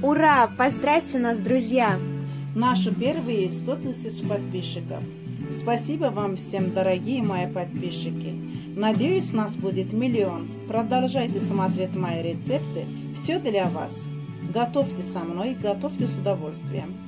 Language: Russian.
Ура! Поздравьте нас, друзья! Наши первые 100 тысяч подписчиков. Спасибо вам всем, дорогие мои подписчики. Надеюсь, нас будет 1 миллион. Продолжайте смотреть мои рецепты. Все для вас. Готовьте со мной, готовьте с удовольствием.